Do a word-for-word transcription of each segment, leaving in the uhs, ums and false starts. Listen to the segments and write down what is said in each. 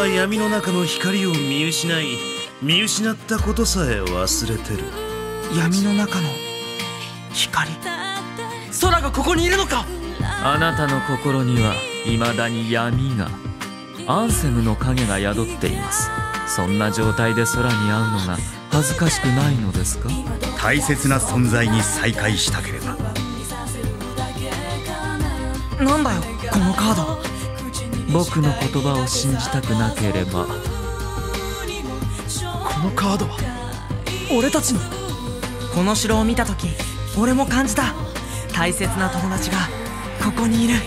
は闇の中の光を見失い、見失ったことさえ忘れてる。 闇の中の光。空がここにいるのか。 あなたの心には未だに闇が、アンセムの影が宿っています。そんな状態で空に会うのが恥ずかしくないのですか？ 大切な存在に再会したければ。 なんだよこのカード。 僕の言葉を信じたくなければ。 このカードは俺たちの。この城を見た時俺も感じた。大切な友達がここにいる。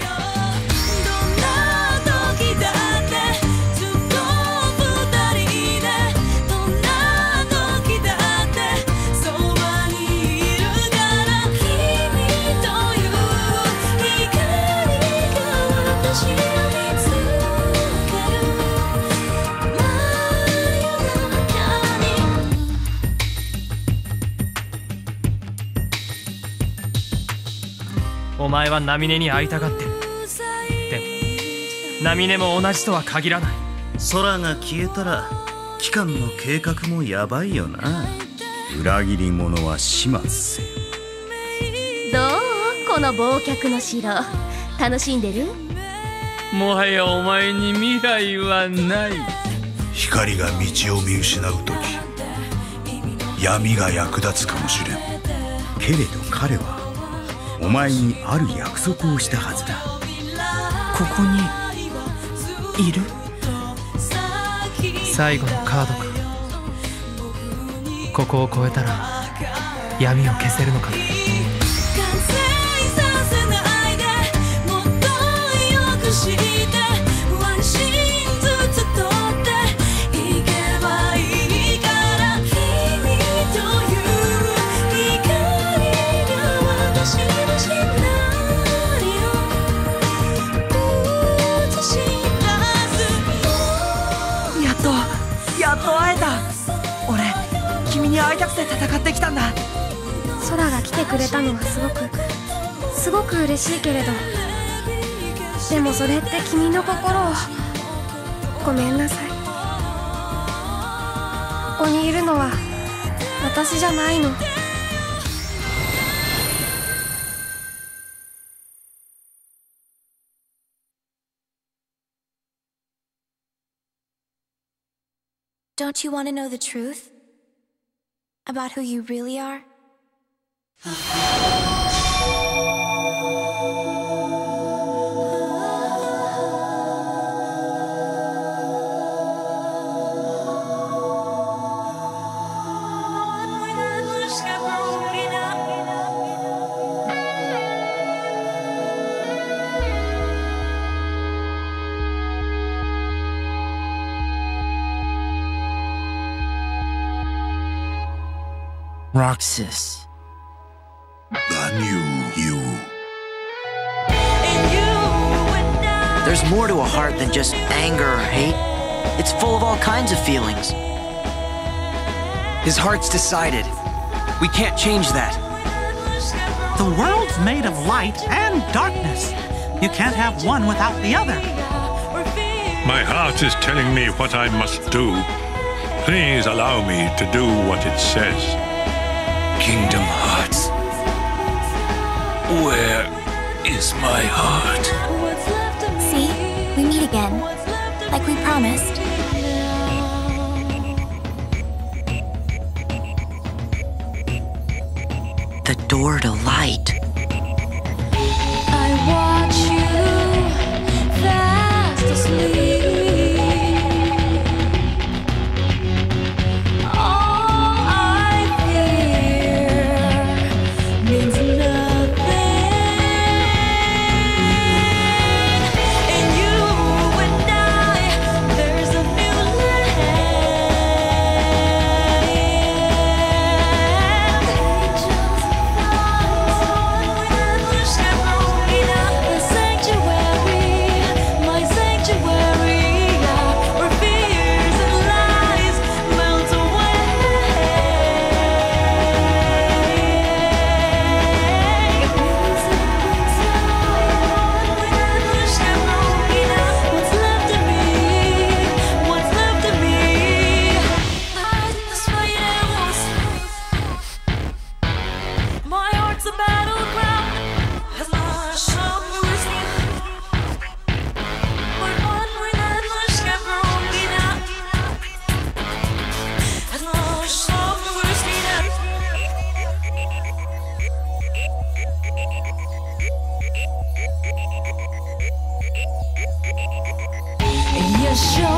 お前はナミネに会いたがってる。でもナミネも同じとは限らない。 空が消えたら機関の計画もやばいよな。 裏切り者は始末せよ。 どうこの忘却の城、楽しんでる？ もはやお前に未来はない。 光が道を見失う時、闇が役立つかもしれん。 けれど彼はお前にある約束をしたはずだ。 ここにいる。 最後のカードか。ここを越えたら闇を消せるのかな。 やっと会えた。俺君に会いたくて戦ってきたんだ。 空が来てくれたのはすごくすごく嬉しいけれど、でもそれって君の心を。ごめんなさい。ここにいるのは私じゃないの。 Don't you want to know the truth about who you really are? Roxas. The new you. There's more to a heart than just anger or hate. It's full of all kinds of feelings. His heart's decided. We can't change that. The world's made of light and darkness. You can't have one without the other. My heart is telling me what I must do. Please allow me to do what it says. Kingdom Hearts. Where is my heart? See? We meet again. Like we promised. The door to light. I watch you fast asleep. show